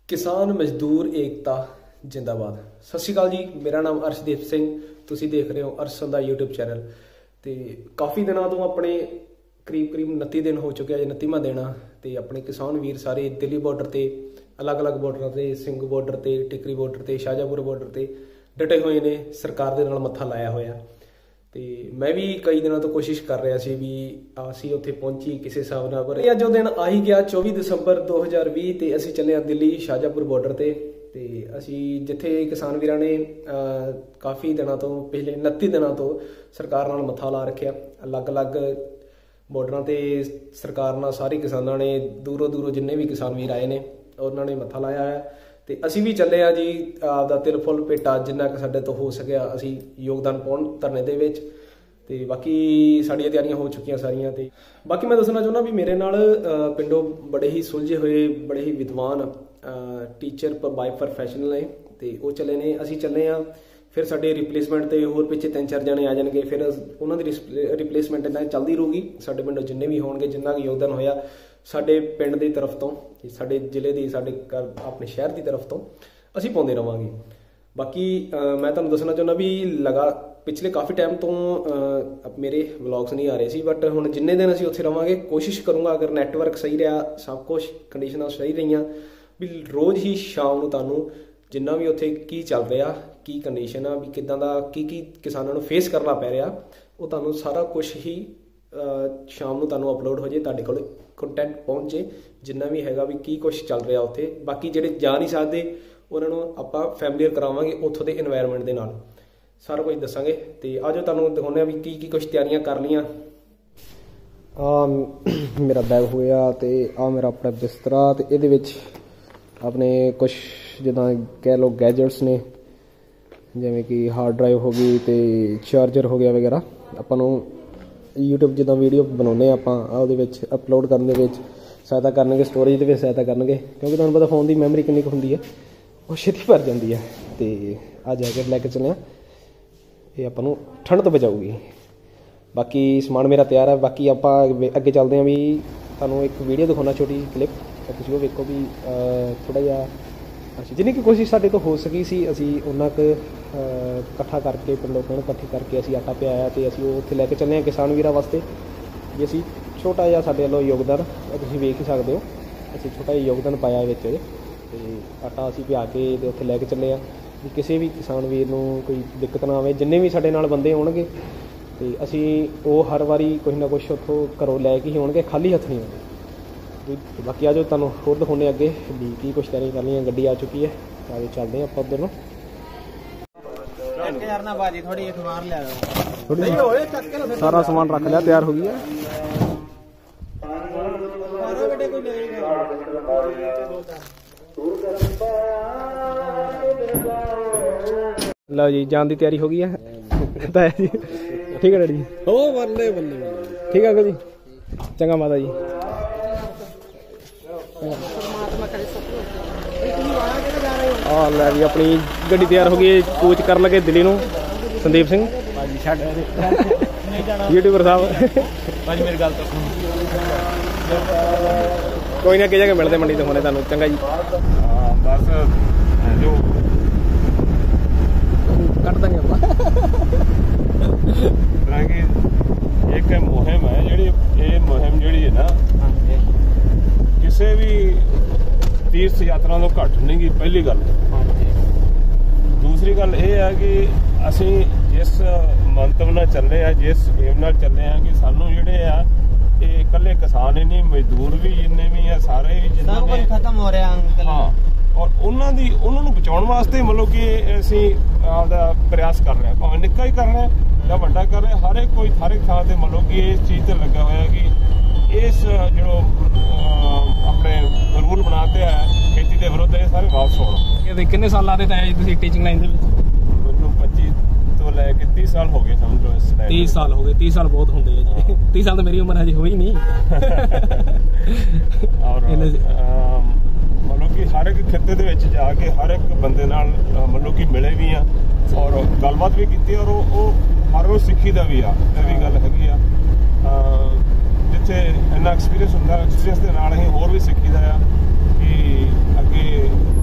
किसान मजदूर एकता जिंदाबाद। सत श्री अकाल जी, मेरा नाम अर्शदीप सिंह, तुसी देख रहे हो अरसन दा यूट्यूब चैनल। तो काफ़ी दिनों तो अपने करीब 29 दिन हो चुके हैं, 29वां दिन आ। तो अपने किसान वीर सारे दिल्ली बॉर्डर से, अलग अलग बॉर्डर से, सिंघ बॉर्डर से, टिकरी बॉर्डर से, शाहजहाँपुर बॉर्डर से डटे हुए ने, सरकार के नाल मत्था लाया होया। तो मैं भी कई दिनों तो कोशिश कर रहा सी भी असी उत्थे पहुंची किसी हिसाब नाल, पर अज दिन आ ही गया 24 दिसंबर 2020 ते असी चले दिल्ली शाहजहाँपुर बॉर्डर ते असी जिथे किसान वीरां ने काफ़ी दिनों तो पिछले 29 दिनों तो सरकार नाल मत्था ला रखिया। अलग अलग बॉर्डर ते सरकार नाल सारे किसानों ने दूरों दूरों जिन्ने भी किसान वीर आए ने उन्होंने मत्था लाया है। तो असी भी चले जी आपदा तिल फुल भेटा जिन्ना कि साडे तो हो सकिया असी योगदान पाउण धरने दे विच। ते बाकी साड़ियां तैयारियां हो चुकियां सारियां। ते बाकी मैं दसना चाहुंदा भी मेरे नाल पिंडों बड़े ही सुलझे हुए, बड़े ही विद्वान टीचर बाय प्रोफैशनल ने ते वो चले ने, असी चले हाँ। फिर साडे रिप्लेसमेंट ते होर पिछे 3-4 जने आ जाएंगे, फिर उन्हों की रिप्लेसमेंट इन्ना चलती रहूगी। साडे पिंडों जिन्ने भी होणगे, जिन्ना भी योगदान होया साडे पिंड की तरफ तो, साडे जिले की, साडे अपने शहर की तरफ तो असी पाउंदे रहांगे। बाकी मैं तुहानूं दसना चाहुंदा भी पिछले काफ़ी टाइम तो मेरे व्लॉग्स नहीं आ रहे सी, बट हुण जिन्ने दिन असी उत्थे रहांगे कोशिश करूँगा, अगर नैटवर्क सही रहा, सब कुछ कंडीशनां सही रहियां, भी रोज़ ही शाम नूं तुहानूं जिन्ना भी उत्थे की चल रहा, की कंडीशन आ, भी किदां दा की किसानां नूं फेस करना पै रहा, वो तुहानूं सारा कुछ ही शाम नूं तुहानूं अपलोड हो जाए, तुहाडे कोल कंटेंट पहुँच जाए जिन्ना भी हैगा भी की कुछ चल रहा उत्थे। बाकी जिहड़े जा नहीं सकते उन्होंने आपां फैमिलीयर करावांगे उत्थों के एनवायरनमेंट के नाल, सारा कुछ दसांगे। तो आज तुहानूं दिखाउने भी की कुछ तैयारियां कर लियां। मेरा बैग हो गया, तो आ मेरा अपना बिस्तरा, तो ये अपने कुछ जिदा कह लो गैजेट्स ने, जिमें कि हार्ड ड्राइव हो गई, तो चार्जर हो गया वगैरह। आपां नूं यूट्यूब जिदा वीडियो बनाने आपां अपलोड करने में सहायता करनगे, स्टोरेज के सहायता करनगे, क्योंकि तुहानूं पता फोन की मैमरी कितनी होंदी है, वो छेती भर जाती है। तो आ जैकेट लैके चले, ये आपां नूं ठंड तो बचाऊगी। बाकी समान मेरा तैयार है। बाकी आपां अगे चलते हैं, भी तुहानूं एक वीडियो दिखाना छोटी जी क्लिप, तो तुसीं वो वेखो भी थोड़ा जिहा अच्छा जिन्नी की कोशिश साडे तो हो सकी सी, असी उन्ना क इकट्ठा करके पिंडों इकट्ठी करके असी आटा पियाया, तो असी उत्थे लैके चले हैं किसान वीरां वास्ते। जे असी छोटा जिहा साडे वल्लों योगदान तुसीं वेख ही सकदे हो, असी छोटा जिहा योगदान पाया विच, ते आटा असी पिया के ते उत्थे लैके चले आ भी किसी भी किसान वीर नूं कोई दिक्कत ना आवे। जिन्ने भी साडे नाल बंदे होणगे ते असी वो हर वारी कुछ ना कुछ उत्थों घरों लैके ही होणगे, खाली हत्थ नहीं आउणगे। बाकी आज तुहानूं होर दिखाउने अगे भी की कुछ तैयारी कर लियां। गड्डी आ चुकी है, आगे चलते हैं आपां उधर नूं। सारा समान रख लिया, तैयार हो गया। लो जी, जान की तैयारी हो गई है। ठीक है डैडी जी, बल्ले बल्ले ठीक है जी, चंगा माता जी। लै भी अपनी गड्डी तैयार हो गई, कूच कर लगे दिल्ली नूं। संदीप सिंह यूट्यूबर साहब, मेरी गल तो कोई ना, अगे जाके मिलते मंडी दिखाने तुहानूं। चंगा जी, बस जो कट देंगे एक मुहिम है जी, ये मुहिम जी है ना किसी भी तीर्थ यात्रा तो घट नहीं गी। पहली गल, दूसरी गल यह है कि असी जिस मंतव नाल चले हैं, जिस एम नाल चले हैं कि सानू जिहड़े आ ये कल्ले किसान ही नहीं, मजदूर भी जिन्ने भी है सारे सब कुछ खत्म हो रहा है। हाँ, और उन्होंने बचाने वास्ते मतलब कि असी आपदा प्रयास कर रहे हैं, भावें निक्का ही कर रहे हैं या वड्डा कर रहे हैं। हर एक कोई हर एक थां ते मतलब कि इस चीज़ ते लगा हुआ है कि इस जो अपने रूल बनाते हैं खेती के विरुद्ध, ये सारे वापस होना। कितने साल ला रहे टीचिंग लाइन? मैनू 25 तो लैके 30 साल हो गए, समझ लो। 30 साल हो गए, 30 साल बहुत होंगे जी। 30 साल तो मेरी उम्र हजे हुई नहीं। और मतलब कि हर एक खिते दे विच जाके हर एक बंदे नाल मतलब कि मिले भी हैं और गलबात भी की, और वो हर रोज़ सीखी दा भी आ, ये गल हैगी आ। जिथे इन्ना एक्सपीरियंस होंदा, एक्सपीरियंस के नाल असीं होर भी सीखी दा आ कि अगे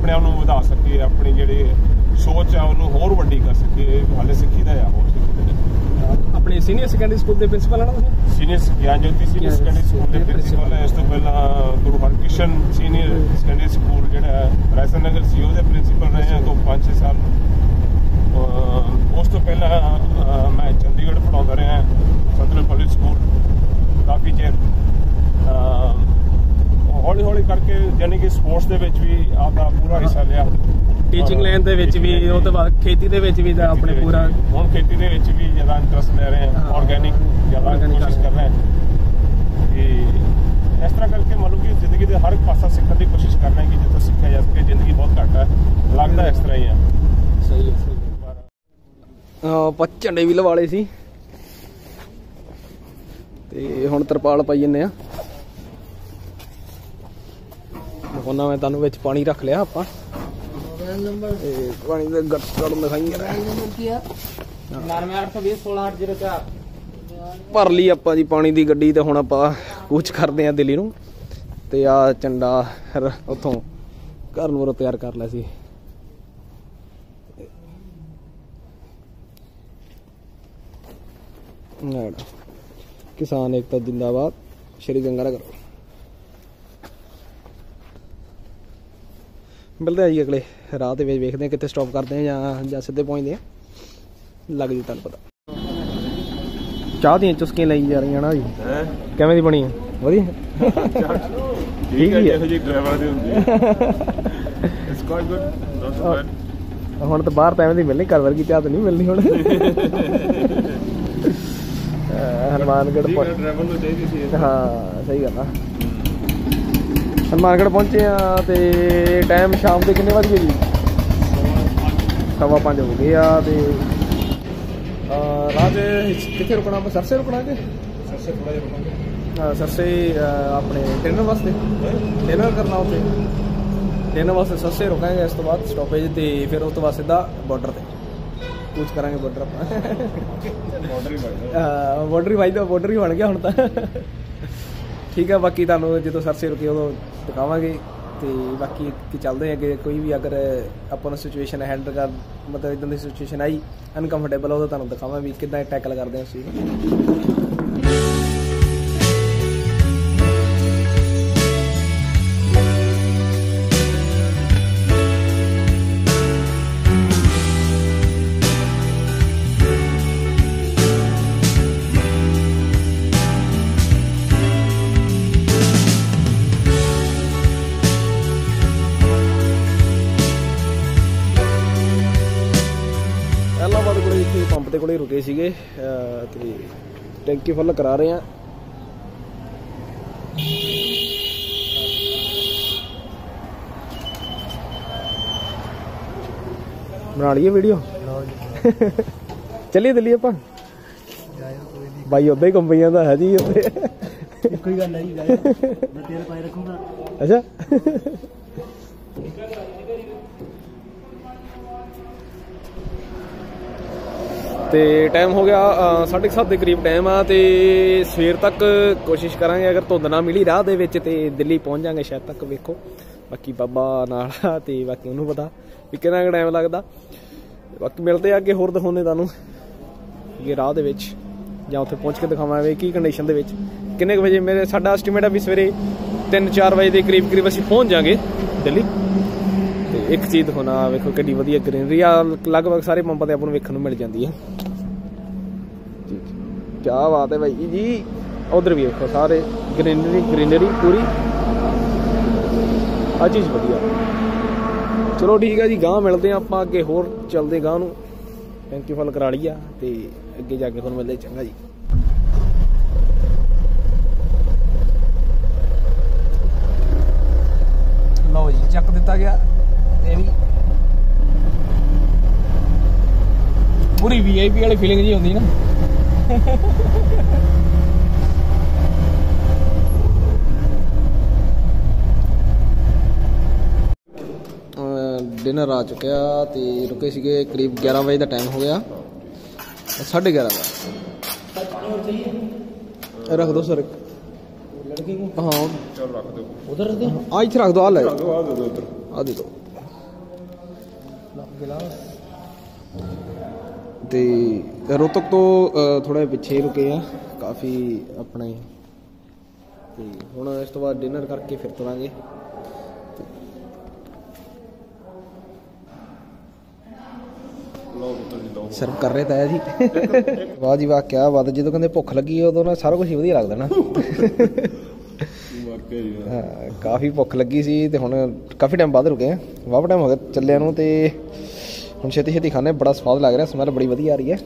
ਆਪਣੇ ਆਪ ਨੂੰ ਵਧਾ ਸਕੀਏ, ਆਪਣੀ ਜਿਹੜੀ ਸੋਚ ਆ ਉਹਨੂੰ ਹੋਰ ਵੱਡੀ ਕਰ ਸਕੀਏ। ਹਾਲੇ ਸਿੱਖੀ ਦਾ ਆ, ਹੋਰ ਸਿੱਖੀ ਦਾ। ਆਪਣੇ ਸੀਨੀਅਰ ਸੈਕੰਡਰੀ ਸਕੂਲ ਦੇ ਪ੍ਰਿੰਸੀਪਲ ਆ ਨਾ ਤੁਸੀਂ? Senior Gian Jyoti senior secondary school ਦੇ ਪ੍ਰਿੰਸੀਪਲ ਹੈ। ਇਸ ਤੋਂ ਪਹਿਲਾਂ Guru Harkrishan senior secondary school ਜਿਹੜਾ ਰਾਇਸਨ ਨਗਰ ਸੀ ਉਹਦੇ ਪ੍ਰਿੰਸੀਪਲ ਰਹੇ ਹਾਂ ਤੋਂ 5-6 ਸਾਲ। ਉਸ ਤੋਂ ਪਹਿਲਾਂ ਮੈਂ ਚੰਡੀਗੜ੍ਹ ਪੜ੍ਹਾਉਂਦਾ ਰਿਹਾ ਸਤਲੁਜ ਪਬਲਿਕ ਸਕੂਲ ਕਾਫੀ ਚਿਰ। ਹੌਲੀ ਹੌਲੀ ਕਰਕੇ ਯਾਨੀ ਕਿ ਸਪੋਰਟਸ ਦੇ ਵਿੱਚ ਵੀ ਆਪਦਾ ਪੂਰਾ ਹਿੱਸਾ ਲਿਆ, ਟੀਚਿੰਗ ਲਾਈਨ ਦੇ ਵਿੱਚ ਵੀ, ਉਹ ਤੋਂ ਬਾਅਦ ਖੇਤੀ ਦੇ ਵਿੱਚ ਵੀ ਤਾਂ ਆਪਣੇ ਪੂਰਾ। ਹੁਣ ਖੇਤੀ ਦੇ ਵਿੱਚ ਵੀ ਜ਼ਿਆਦਾ ਇੰਟਰਸਟ ਲੈ ਰਹੇ ਹਾਂ, ਆਰਗੈਨਿਕ ਜ਼ਿਆਦਾ ਕੋਸ਼ਿਸ਼ ਕਰ ਰਹੇ ਹਾਂ ਕਿ ਇਸ ਤਰ੍ਹਾਂ ਕਰਕੇ ਮੰਨ ਲਓ ਕਿ ਜ਼ਿੰਦਗੀ ਦੇ ਹਰ ਇੱਕ ਪਾਸਾ ਸਿੱਖਣ ਦੀ ਕੋਸ਼ਿਸ਼ ਕਰਨਾ ਹੈ ਕਿ ਜਿੱਥੋਂ ਸਿੱਖਿਆ ਜਾ ਸਕੇ। ਜ਼ਿੰਦਗੀ ਬਹੁਤ ਘੱਟ ਹੈ, ਲੱਗਦਾ ਇਸ ਤਰ੍ਹਾਂ ਹੀ ਆ। ਸਹੀ ਹੈ, ਸਹੀ। ਆਪਾਂ ਝੰਡੇ ਵੀ ਲਵਾ ਲਏ ਸੀ ਤੇ ਹੁਣ ਤਰਪਾਲ ਪਾਈ ਜੰਨੇ ਆ। ਉਹਨਾਂ ਮੈਂ ਤੁਹਾਨੂੰ ਵਿੱਚ ਪਾਣੀ ਰੱਖ ਲਿਆ ਆਪਾਂ ਤੇ ਪਾਣੀ ਦੇ ਗੱਟੜ ਦਿਖਾਈ ਭਰ ਲਈ ਆਪਾਂ ਜੀ ਪਾਣੀ ਦੀ ਗੱਡੀ। ਤੇ ਹੁਣ ਆਪਾਂ ਕੂਚ ਕਰਦੇ ਆ ਦਿੱਲੀ ਨੂੰ ਤੇ ਆ ਝੰਡਾ ਉੱਥੋਂ ਘਰ ਨੂੰ ਤਿਆਰ ਕਰ ਲਿਆ ਸੀ। किसान एकता जिंदाबाद, श्री गंगानगर। मिलते हैं जी अगले राह के वेखते हैं कितने स्टॉप करते हैं या सीधे पहुँचते हैं। लग जी तुहानू पता चाह दी चुस्कियां लाई जा रही ना जी, किवें दी बनी है? वधिया ठीक है जी। हुण तो बाहर टाइम दी मिलनी, घर वर्गी चाह तो नहीं मिलनी हुण। हनुमानगढ़ हाँ सही गल आ। हनुमानगढ़ पहुंचे तो टाइम शाम के कितने बज गए जी? 5:15 हो गए आ। रात कितने रुकना? सरसे रुकना कि सरसे थोड़ा जिहा रुकांगे। हाँ सरसे अपने डिनर वास्ते, डिनर करना उत्थे डिनर वास्ते सरसे रुकांगे। इस तो बाद स्टॉपेज तो फिर उस तो बाद सीधा बॉर्डर से कूच करांगे। बॉर्डर बॉर्डर ही बन गया हुण तां। ठीक है, बाकी तुहानूं जो सरसे रुके उदों दिखावांगे। तो बाकी चलते हैं कि कोई भी अगर अपन सिचुएशन हैंडल कर मतलब इदां दी सिचुएशन आई अनकंफर्टेबल हो तो तुहानूं दिखावां भी किदां टैकल करदे हैं उस चीज़ नूं। पंप के कोले रुके सीगे ते टैंकी फुल करा रहे हैं। बना लीए वीडियो चलिए दिल्ली आप भाई उदा ही कंपनियां का है जी अच्छा तो टाइम हो गया 7:30 के करीब टाइम आ। तो सवेर तक कोशिश करांगे अगर धुंध ना मिली राह दे विच ते दिल्ली पहुँच जाएंगे शायद तक। वेखो बाकी बाबा नाल ते बाकी उन्होंने पता भी कितना टाइम लगता। बाकी मिलते अगे होर दिखाने तुहानूं ये राह दे विच जां उत्थे पहुँच के दिखावांगे की कंडीशन दे विच किन्ने बजे। मेरे साडा एस्टीमेट है भी सवेरे 3-4 बजे के करीब असीं पहुँच जाएंगे दिल्ली। तो एक चीज़ दिखाना वेखो किड्डी वधिया ग्रीनरी आ लगभग सारे पंपां ते आपां नूं वेखण नूं मिल जाती है। क्या बात है भाई जी, उधर भी देखो सारे ग्रीनरी पूरी आ चीज़ वधिया। चलो ठीक है जी, गांह मिलते हैं आप अगे होर चलते गांह नूं। टैंकी फुल करा ली आ ते अगे जाके तुहानूं मिलदे। चंगा जी। लो जी चक दिता गया। ये भी पूरी VIP वाली फीलिंग जी होंदी ना। डिनर आ चुका तो रुके सीगे करीब 11 बजे का टाइम हो गया 11:30 का। रख दो सर हाँ उधर रख दो आ ले आ दे दो। कैलाश ਤੇ ਰੋਹਤਕ ਤੋਂ ਥੋੜਾ ਪਿੱਛੇ ਰੁਕੇ ਆ ਕਾਫੀ ਆਪਣੇ ਤੇ ਹੁਣ ਇਸ ਤੋਂ ਬਾਅਦ ਡਿਨਰ ਕਰਕੇ ਫਿਰ ਤੁਰਾਂਗੇ। ਸਰਵ ਕਰ ਰਹੇ ਤਾਇਆ ਜੀ। ਵਾਹ ਜੀ ਵਾਹ, ਕਿਆ ਬਾਤ। ਜਦੋਂ ਕਹਿੰਦੇ ਭੁੱਖ ਲੱਗੀ ਉਦੋਂ ਨਾ ਸਾਰਾ ਕੁਝ ਹੀ ਵਧੀਆ ਲੱਗਦਾ ਨਾ। ਹਾਂ ਕਾਫੀ ਭੁੱਖ ਲੱਗੀ ਸੀ ਤੇ ਹੁਣ ਕਾਫੀ ਟਾਈਮ ਬਾਅਦ ਰੁਕੇ ਆ, ਵਾਹਵਾ ਟਾਈਮ ਹੋ ਗਿਆ ਚੱਲਿਆਂ ਨੂੰ ਤੇ ਹੁਣ ਛੇਤੀ ਛੇਤੀ ਖਾਣੇ। ਬੜਾ ਸਵਾਦ ਲੱਗ ਰਿਹਾ, ਸਮੈਲ ਬੜੀ ਵਧੀਆ ਆ ਰਹੀ ਹੈ।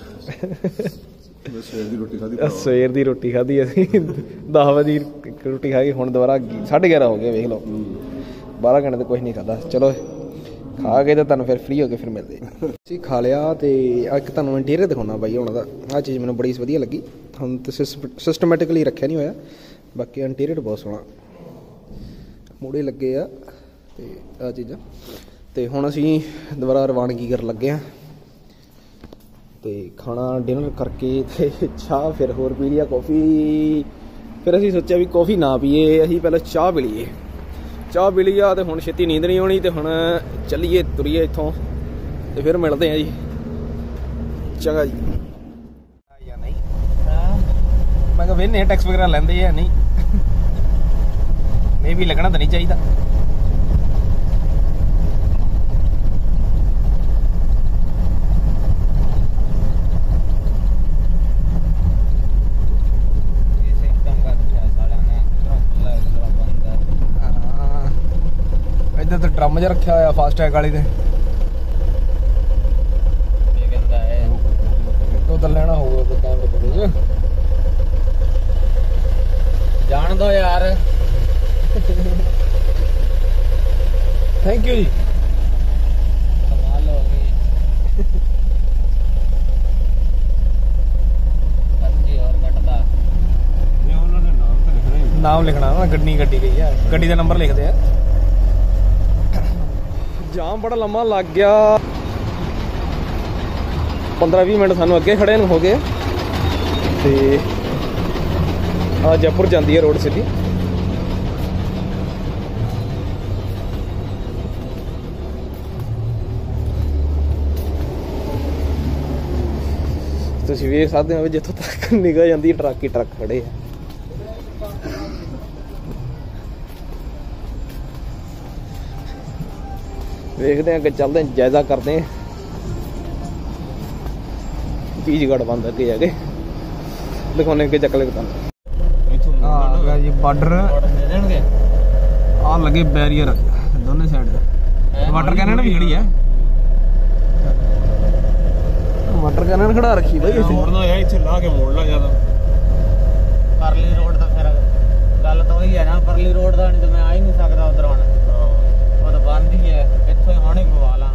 ਸਵੇਰ ਦੀ ਰੋਟੀ ਖਾਧੀ ਅਸੀਂ 10 ਵਜੇ ਰੋਟੀ ਖਾ ਕੇ ਹੁਣ ਦੁਬਾਰਾ 11:30 ਹੋ ਗਿਆ। ਵੇਖ ਲਓ 12 ਘੰਟੇ ਤੇ ਕੁਛ ਨਹੀਂ ਖਾਧਾ। ਚਲੋ ਖਾ ਕੇ ਤਾਂ ਤੁਹਾਨੂੰ ਫਿਰ ਫ੍ਰੀ ਹੋ ਕੇ ਫਿਰ ਮਿਲਦੇ। ਅਸੀਂ ਖਾ ਲਿਆ ਤੇ ਇੱਕ ਤੁਹਾਨੂੰ ਇੰਟੀਰੀਅਰ ਦਿਖਾਉਣਾ ਬਾਈ ਉਹਨਾਂ ਦਾ। ਆਹ ਚੀਜ਼ ਮੈਨੂੰ ਬੜੀ ਵਧੀਆ ਲੱਗੀ। ਹੁਣ ਤਾਂ ਸਿਸਟਮੈਟਿਕਲੀ ਰੱਖਿਆ ਨਹੀਂ ਹੋਇਆ, ਬਾਕੀ ਇੰਟੀਰੀਅਰ ਬਹੁਤ ਸੋਹਣਾ, ਮੂਹਰੇ ਲੱਗੇ ਆ ਤੇ ਆਹ ਚੀਜ਼ਾਂ। ਤੇ ਹੁਣ ਅਸੀਂ ਦੁਬਾਰਾ ਰਵਾਨਗੀ ਕਰਨ ਲੱਗੇ ਹਾਂ ਤੇ ਖਾਣਾ ਡਿਨਰ ਕਰਕੇ ਤੇ ਚਾਹ ਫਿਰ ਹੋਰ ਪੀ ਲਿਆ, ਕੌਫੀ। ਫਿਰ ਅਸੀਂ ਸੋਚਿਆ ਵੀ ਕੌਫੀ ਨਾ ਪੀਏ, ਅਸੀਂ ਪਹਿਲਾਂ ਚਾਹ ਪੀ ਲਈਏ। ਚਾਹ ਪੀ ਲਈ ਆ ਤੇ ਹੁਣ ਛੇਤੀ ਨੀਂਦ ਨਹੀਂ ਆਉਣੀ ਤੇ ਹੁਣ ਚੱਲੀਏ ਤੁਰੀਏ ਇੱਥੋਂ ਤੇ ਫਿਰ ਮਿਲਦੇ ਹਾਂ ਜੀ। ਚੰਗਾ ਜੀ। ਜਾਂ ਨਹੀਂ ਮੈਂ ਕਿਹਾ ਵੇਨੇ ਟੈਕਸ ਵਗੈਰਾ ਲੈਂਦੇ ਆ ਨਹੀਂ, ਮੇ ਵੀ ਲੱਗਣਾ ਤਾਂ ਨਹੀਂ ਚਾਹੀਦਾ। ਇੱਧਰ ਤਾਂ ਡਰਮ ਜਿਹਾ ਰੱਖਿਆ ਹੋਇਆ ਫਾਸਟੈਗ ਵਾਲੀ ਤੇ ਉਹ ਤਾਂ ਲੈਣਾ ਹੋਊਗਾ ਕੈਮਰੇ ਜਾਣ ਦੋ ਯਾਰ। ਥੈਂਕ ਯੂ ਜੀ। ਕਮਾਲ ਹੋ ਗਈ। ਹਾਂਜੀ ਹੋਰ ਘਟਦਾ ਇਹ ਉਹਨਾਂ ਦੇ ਨਾਮ ਤਾਂ ਲਿਖਣਾ ਹੀ, ਨਾਮ ਲਿਖਣਾ ਨਾ। ਗੱਡੀ ਗਈ ਆ, ਗੱਡੀ ਦਾ ਨੰਬਰ ਲਿਖਦੇ ਆ। ਜਾਮ ਬੜਾ ਲੰਮਾ ਲੱਗ ਗਿਆ, 15-20 ਮਿੰਟ ਸਾਨੂੰ ਅੱਗੇ ਖੜੇ ਨੂੰ ਹੋ ਗਏ ਤੇ ਆ ਜੈਪੁਰ ਜਾਂਦੀ ਹੈ ਰੋਡ ਸਿੱਧੀ। ਤੁਸੀਂ ਵੇਖ ਸਕਦੇ ਹੋ ਜਿੱਥੋਂ ਤੱਕ ਨਿਗਾਹ ਜਾਂਦੀ ਟਰੱਕ ਹੀ ਟਰੱਕ ਖੜੇ ਆ। ਵੇਖਦੇ ਅੱਗੇ ਚੱਲਦੇ, ਜਾਇਜ਼ਾ ਕਰਦੇ ਹਾਂ। ਚੀਜ਼ਗੜ੍ਹ ਬੰਦ ਅੱਗੇ ਜਾ ਕੇ ਦਿਖਾਉਣੇ ਅੱਗੇ ਚੱਕ ਲੈ ਤੁਹਾਨੂੰ। ਆ ਗਿਆ ਜੀ ਬਾਰਡਰ, ਆ ਲੱਗੇ ਬੈਰੀਅਰ ਦੋਨੇ ਸਾਈਡ। ਵਾਟਰ ਕੈਨਨ ਵੀ ਖੜੀ ਹੈ, ਵਾਟਰ ਕੈਨਨ ਖੜਾ ਰੱਖੀ ਬਾਈ। ਇੱਥੇ ਲਾ ਕੇ ਮੋੜਨਾ ਜ਼ਿਆਦਾ ਪਰਲੀ ਰੋਡ ਦਾ। ਫਿਰ ਗੱਲ ਤਾਂ ਉਹੀ ਹੈ ਨਾ, ਪਰਲੀ ਰੋਡ ਦਾ ਨਹੀਂ ਤਾਂ ਮੈਂ ਆ ਹੀ ਨਹੀਂ ਸਕਦਾ ਉਧਰ। ਹੁਣ ਉਹ ਤਾਂ ਬੰਦ ਹੀ ਹੈ, ਇੱਥੋਂ ਹੀ ਹੁਣੇ ਪਵਾ ਲਾਂ।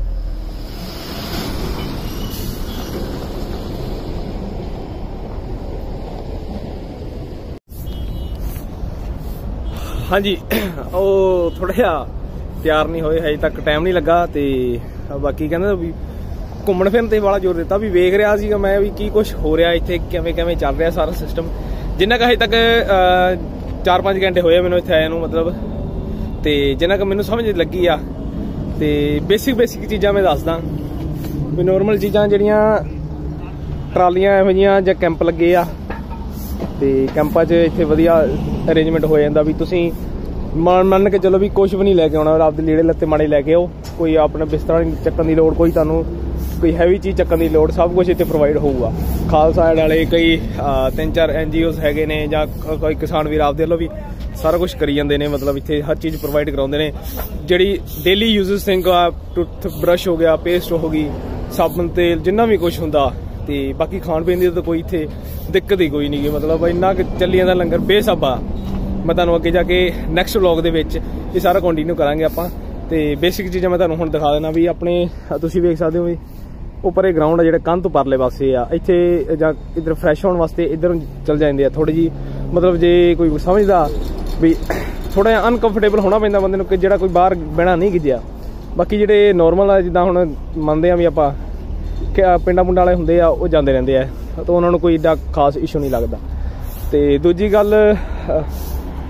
ਹਾਂਜੀ ਉਹ ਥੋੜਾ ਜਿਹਾ ਤਿਆਰ ਨਹੀਂ ਹੋਏ ਹਜੇ ਤੱਕ, ਟਾਈਮ ਨਹੀਂ ਲੱਗਾ। ਤੇ ਬਾਕੀ ਕਹਿੰਦੇ ਵੀ ਘੁੰਮਣ ਫਿਰਨ ਤੇ ਬੜਾ ਜ਼ੋਰ ਦਿੱਤਾ, ਵੀ ਵੇਖ ਰਿਹਾ ਸੀਗਾ ਮੈਂ ਵੀ ਕੀ ਕੁਛ ਹੋ ਰਿਹਾ ਇੱਥੇ, ਕਿਵੇਂ ਚੱਲ ਰਿਹਾ ਸਾਰਾ ਸਿਸਟਮ। ਜਿੰਨਾ ਕੁ ਹਜੇ ਤੱਕ 4-5 ਘੰਟੇ ਹੋਏ ਮੈਨੂੰ ਇੱਥੇ ਆਏ ਨੂੰ ਮਤਲਬ, ਤੇ ਜਿੰਨਾ ਕੁ ਮੈਨੂੰ ਸਮਝ ਲੱਗੀ ਆ ਤੇ ਬੇਸਿਕ ਚੀਜ਼ਾਂ ਮੈਂ ਦੱਸਦਾ ਵੀ। ਨੋਰਮਲ ਚੀਜ਼ਾਂ ਜਿਹੜੀਆਂ ਟਰਾਲੀਆਂ ਇਹੋ ਜਿਹੀਆਂ ਜਾਂ ਕੈਂਪ ਲੱਗੇ ਆ ਤੇ ਕੈਂਪਾਂ 'ਚ ਇੱਥੇ ਵਧੀਆ ਅਰੇਂਜਮੈਂਟ ਹੋ ਜਾਂਦਾ ਵੀ ਤੁਸੀਂ ਮੰਨ ਕੇ ਚਲੋ ਵੀ ਕੁਛ ਵੀ ਨਹੀਂ ਲੈ ਕੇ ਆਉਣਾ, ਆਪਦੇ ਲੀੜੇ ਲੱਤੇ ਮਾੜੇ ਲੈ ਕੇ ਆਓ। ਕੋਈ ਆਪਣਾ ਬਿਸਤਰਾ ਨਹੀਂ ਚੱਕਣ ਦੀ ਲੋੜ, ਕੋਈ ਤੁਹਾਨੂੰ ਕੋਈ ਹੈਵੀ ਚੀਜ਼ ਚੱਕਣ ਦੀ ਲੋੜ, ਸਭ ਕੁਛ ਇੱਥੇ ਪ੍ਰੋਵਾਈਡ ਹੋਊਗਾ। ਖਾਲਸਾ ਏਡ ਵਾਲੇ ਕਈ 3-4 NGOs ਹੈਗੇ ਨੇ ਜਾਂ ਕੋਈ ਕਿਸਾਨ ਵੀਰ ਆਪਦੇ ਵੱਲੋਂ ਵੀ ਸਾਰਾ ਕੁਛ ਕਰੀ ਜਾਂਦੇ ਨੇ। ਮਤਲਬ ਇੱਥੇ ਹਰ ਚੀਜ਼ ਪ੍ਰੋਵਾਈਡ ਕਰਾਉਂਦੇ ਨੇ ਜਿਹੜੀ ਡੇਲੀ ਯੂਜ਼ਸ ਥਿੰਗ ਆ। ਟੁੱਥ ਬਰਸ਼ ਹੋ ਗਿਆ, ਪੇਸਟ ਹੋ ਗਈ, ਸਾਬਣ ਤੇਲ, ਜਿੰਨਾ ਵੀ ਕੁਛ ਹੁੰਦਾ। ਤੇ ਬਾਕੀ ਖਾਣ ਪੀਣ ਦੀ ਤਾਂ ਕੋਈ ਇੱਥੇ ਦਿੱਕਤ ਹੀ ਕੋਈ ਨਹੀਂ ਗੀ। ਮਤਲਬ ਇੰਨਾ ਕੁ ਚੱਲੀ ਜਾਂਦਾ ਲੰਗਰ ਬੇਸਬਾ। ਮੈਂ ਤੁਹਾਨੂੰ ਅੱਗੇ ਜਾ ਕੇ ਨੈਕਸਟ ਵਲੌਗ ਦੇ ਵਿੱਚ ਇਹ ਸਾਰਾ ਕੰਟੀਨਿਊ ਕਰਾਂਗੇ ਆਪਾਂ। ਤੇ ਬੇਸਿਕ ਚੀਜ਼ਾਂ ਮੈਂ ਤੁਹਾਨੂੰ ਹੁਣ ਦਿਖਾ ਦੇਣਾ ਵੀ ਆਪਣੇ ਤੁਸੀਂ ਵੇਖ ਸਕਦੇ ਹੋ ਵੀ ਉੱਪਰ ਇਹ ਗਰਾਊਂਡ ਆ ਜਿਹੜਾ ਕੰਧ ਤੋਂ ਪਰਲੇ ਪਾਸੇ ਆ। ਇੱਥੇ ਜਾਂ ਇੱਧਰ ਫਰੈਸ਼ ਹੋਣ ਵਾਸਤੇ ਇੱਧਰ ਨੂੰ ਚੱਲ ਜਾਂਦੇ ਆ ਥੋੜੀ ਜੀ। ਮਤਲਬ ਜੇ ਕੋਈ ਸਮਝਦਾ ਵੀ ਥੋੜਾ ਜਿਹਾ ਅਨਕੰਫਰਟੇਬਲ ਹੋਣਾ ਪੈਂਦਾ ਬੰਦੇ ਨੂੰ ਕਿ ਜਿਹੜਾ ਕੋਈ ਬਾਹਰ ਬਹਿਣਾ ਨਹੀਂ ਗਿੱਜਿਆ। ਬਾਕੀ ਜਿਹੜੇ ਨੋਰਮਲ ਆ ਜਿੱਦਾਂ ਹੁਣ ਮੰਨਦੇ ਆ ਵੀ ਆਪਾਂ ਪਿੰਡਾਂ ਪੁੰਡਾਂ ਵਾਲੇ ਹੁੰਦੇ ਆ ਉਹ ਜਾਂਦੇ ਰਹਿੰਦੇ ਆ, ਤਾਂ ਉਹਨਾਂ ਨੂੰ ਕੋਈ ਏਡਾ ਖਾਸ ਇਸ਼ੂ ਨਹੀਂ ਲੱਗਦਾ। ਤੇ ਦੂਜੀ ਗੱਲ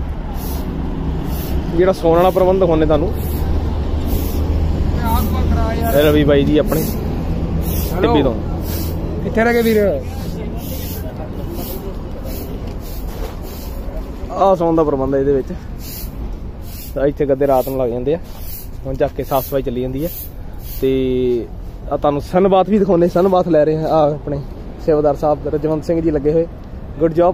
ਜਿਹੜਾ ਸੌਣ ਵਾਲਾ ਪ੍ਰਬੰਧ ਹੋਣੇ ਤੁਹਾਨੂੰ रवि बाई जी अपने टिब्बी तो कित्थे रह गए वीर? आ सौन का प्रबंध है ये इतने गद्दे रात में लग जाते हैं हम जाके साफ सफाई चली जाती है तो तुहानू सन बाथ भी दिखाने सन बाथ लै रहे हैं अपने सेवादार साहब रजवंत सिंह जी लगे हुए गुड जॉब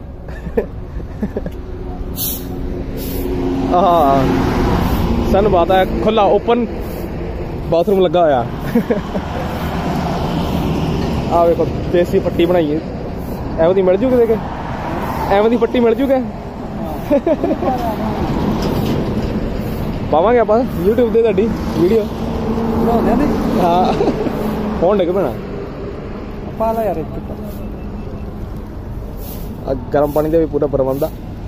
सन बाथ है खुला ओपन बाथरूम लगा होया आ देखो देसी पट्टी बनाई है एवं दी मिल जूगी देखे एवं दी पट्टी मिल जूगे पावांगे आप यूट्यूब से तुहाडी वीडियो हाँ फोन डिग पैना पा ला यार गर्म पानी का भी पूरा प्रबंध आ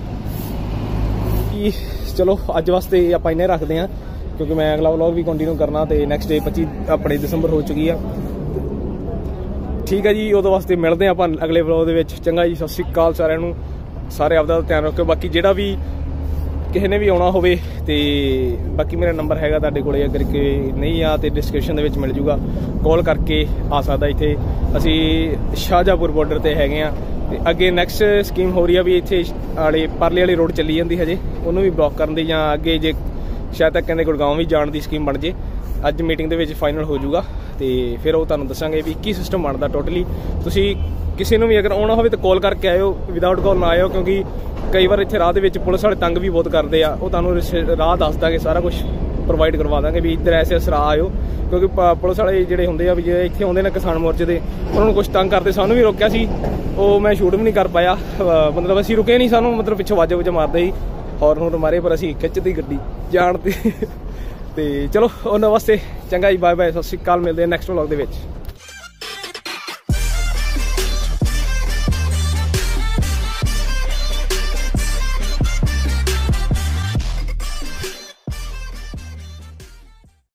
चलो अज वास्ते आप इन्हें रखते हैं क्योंकि मैं अगला व्लॉग भी कंटिन्यू करना तो नैक्सट डे 25 अपने दिसंबर हो चुकी है ठीक है जी उदों वास्ते मिलते हैं आप अगले व्लॉग के चंगा जी सत श्री अकाल सारिਆਂ ਨੂੰ सारे आपका ध्यान रखो बाकी जेड़ा भी किसी ने भी आना हो बाकी मेरा नंबर हैगा तुहाडे कोले अगर कि नहीं आ तो डिस्क्रिप्शन दे विच मिल जूगा कॉल करके आ सकदा इत्थे असी शाहजहाँपुर बॉर्डर ते हैगे आ ते अगे नैक्सट स्कीम हो रही है भी इत्थे आले परले वाली रोड चली जाती हजे उन्होंने भी ब्लॉक करन दी जां अगे जे शायद तक कहंदे गुड़गांव भी जाण दी स्कीम बन जे अज मीटिंग दे विच फाइनल हो जूगा तो फिर वो तुहानूं दस्सांगे भी की सिस्टम बनदा टोटली तुसीं किसी नूं भी अगर आना हो तो कॉल करके आयो विदाउट कॉल ना आयो क्योंकि कई बार इत्थे राह दे विच पुलिस वाले तंग भी बहुत करते हैं वो तुहानूं राह दस देंगे सारा कुछ प्रोवाइड करवा देंगे भी इधर ऐसे राह आयो क्योंकि पुलिस वाले जिहड़े हुंदे आ भी जे इत्थे आउंदे ने किसान मोर्चे दे उन्होंने कुछ तंग करते सानूं भी रोकिया सी वो मैं शूट भी नहीं कर पाया मतलब असीं रुके नहीं सानूं मतलब पिछों वाजे वूजे मारदे ही हॉर्न हूर्न मारे पर असीं खिच्चदी गड्डी जाण ते चलो उन्हां वास्ते चंगा जी बाय बाय सत श्री अकाल मिलते हैं नैक्सट व्लॉग दे विच।